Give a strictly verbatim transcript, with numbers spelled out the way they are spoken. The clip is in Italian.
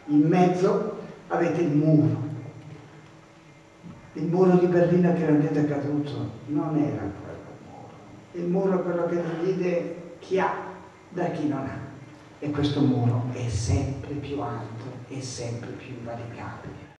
In mezzo avete il muro. Il muro di Berlino che rendete caduto non era quello muro. Il muro è quello che divide chi ha da chi non ha. E questo muro è sempre più alto e sempre più invalicabile.